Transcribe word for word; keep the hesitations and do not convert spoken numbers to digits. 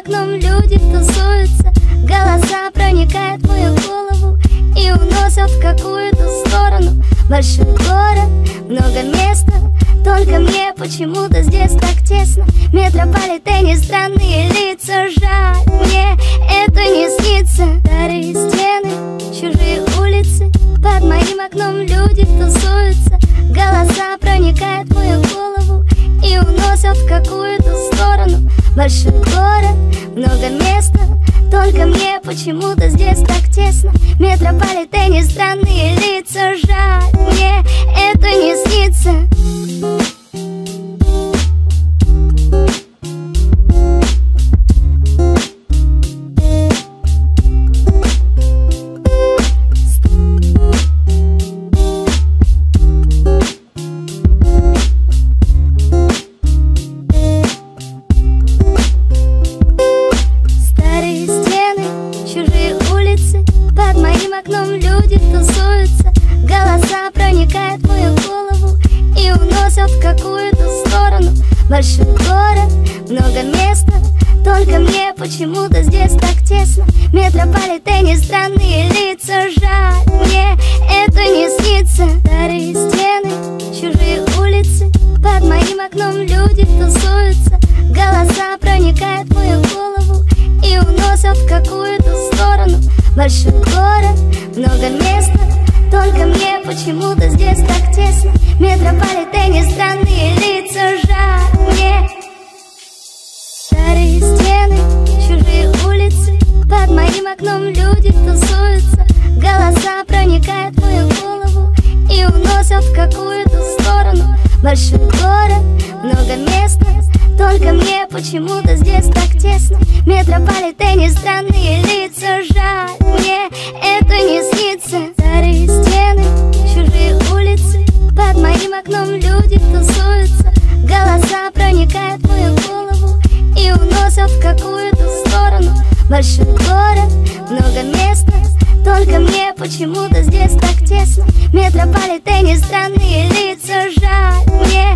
окном люди тусуются, голоса проникают в мою голову и уносят в какую-то сторону. Большой город, много места, только мне почему-то здесь так тесно. Метрополитене странные лица, жаль, мне это не снится. Старые стены, чужие улицы, под моим окном люди тусуются, голоса проникают в мою голову и уносят в какую-то сторону. Большой город, много места, только мне почему-то здесь так тесно. Метрополитене странные лица, жаль, мне это не снится. Под моим окном люди тусуются, голоса проникают в мою голову и уносят в какую-то сторону. Большой город, много места, только мне почему-то здесь так тесно. Метрополитене странные лица, жаль, мне это не снится. Старые стены, чужие улицы, под моим окном люди тусуются, голоса проникают в мою голову и уносят в какую-то сторону. Большой город, много места, только мне почему-то здесь так тесно. Метрополитене странные лица, жаль, мне. Старые стены, чужие улицы, под моим окном люди тусуются, голоса проникают в мою голову и уносят в какую-то сторону. Большой город, много места, только мне почему-то здесь так тесно. Метрополитене странные лица, жаль, мне это не снится. Старые стены, чужие улицы, под моим окном люди тусуются, голоса проникают в мою голову и уносят в какую-то сторону. Большой город, много места, только мне почему-то здесь так тесно. Метрополитене странные лица, жаль, мне